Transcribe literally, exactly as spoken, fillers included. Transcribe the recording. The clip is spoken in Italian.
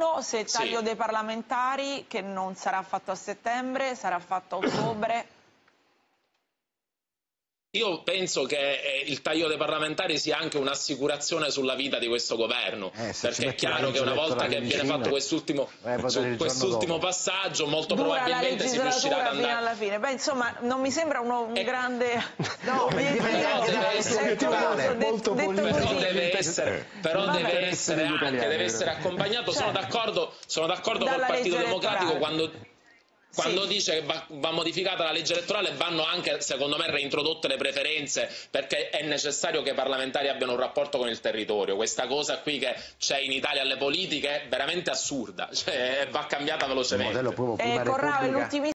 Secondo, se il taglio sì. dei parlamentari, che non sarà fatto a settembre, sarà fatto a ottobre. Io penso che il taglio dei parlamentari sia anche un'assicurazione sulla vita di questo governo, eh, perché è chiaro che una volta che viene fatto quest'ultimo quest'ultimo passaggio, molto dura probabilmente la si riuscirà ad andare... fino alla fine. Beh, insoma, non mi sembra uno, un e... grande no, obiettivo, deve essere molto però deve essere, però deve essere anche deve essere accompagnato. Certo. Sono d'accordo sono d'accordo col Partito Democratico quando Quando sì. dice che va, va modificata la legge elettorale, vanno anche, secondo me, reintrodotte le preferenze, perché è necessario che i parlamentari abbiano un rapporto con il territorio. Questa cosa qui che c'è in Italia alle politiche è veramente assurda, cioè va cambiata velocemente. Il modello proprio prima eh, Corrao, Repubblica.